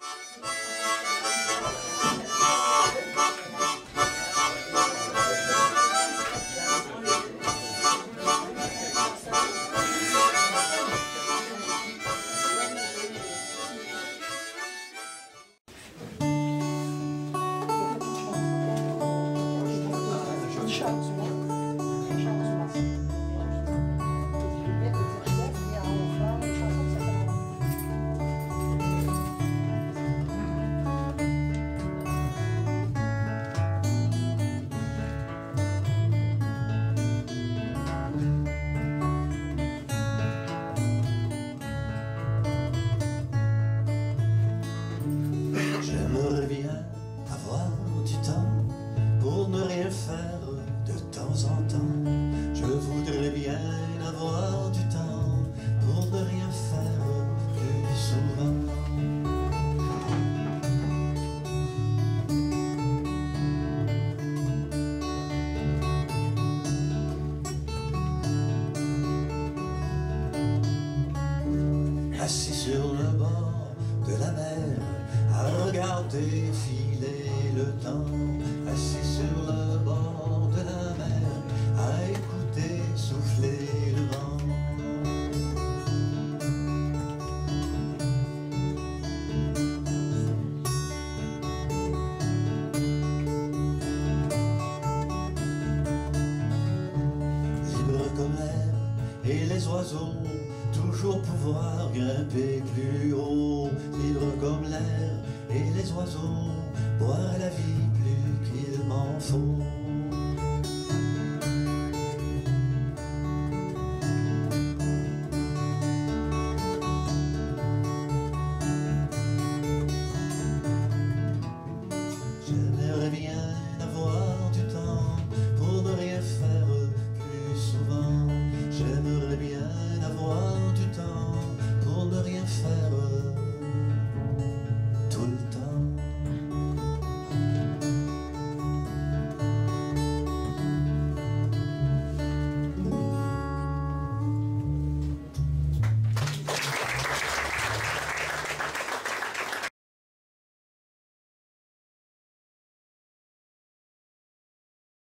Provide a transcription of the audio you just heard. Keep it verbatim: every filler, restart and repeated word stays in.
J'aimerais bien avoir du temps pour ne rien faire de temps en temps. Je voudrais bien avoir du temps pour ne rien faire plus souvent. Assis sur le bord de la mer, à regarder filer le temps. Assis sur le bord de la mer, à écouter souffler le vent. Libre comme l'air et les oiseaux, toujours pouvoir grimper plus haut. Libre comme l'air et les oiseaux, boire la vie plus qu'il m'en faut.